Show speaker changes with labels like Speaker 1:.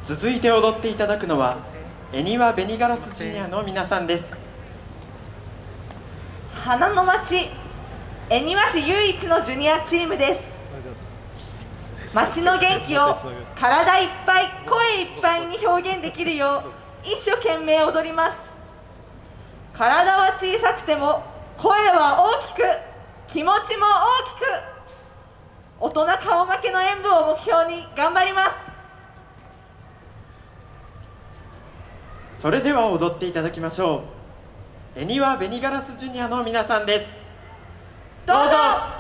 Speaker 1: 続いて踊っていただくのは恵庭紅ガラスジュニアの皆さんです。
Speaker 2: 花の町恵庭市唯一のジュニアチームです。町の元気を体いっぱい声いっぱいに表現できるよう一生懸命踊ります。体は小さくても声は大きく、気持ちも大きく、大人顔負けの演舞を目標に頑張ります。
Speaker 1: それでは踊っていただきましょう。恵庭紅ガラスジュニアの皆さんです。
Speaker 2: どうぞ。